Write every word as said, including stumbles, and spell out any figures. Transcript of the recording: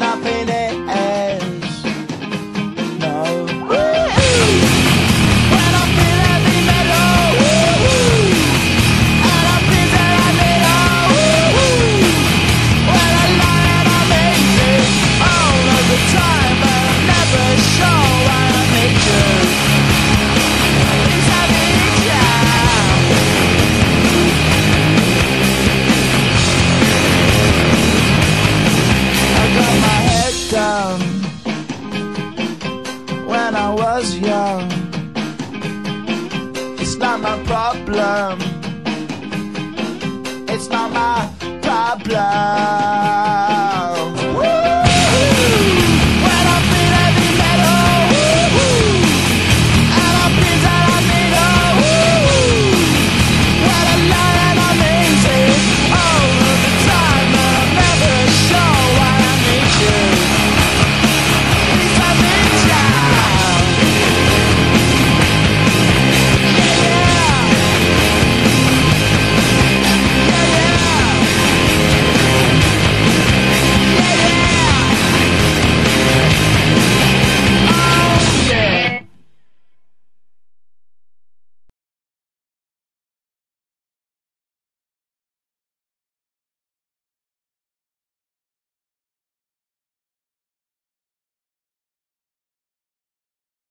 nothing is. No. When I feel heavy metal, and I feel that I need all. When I lie and I'm easy all of the time, but I'm never sure why I need you. These heavy down. I got my head down when I was young. It's not my problem. It's not my problem.